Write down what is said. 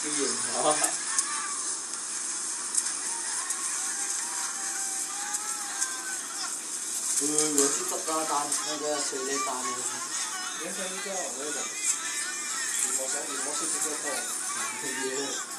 是演啊。我是这个打那个谁来打的？ 你看这个我也打，羽毛事情就好。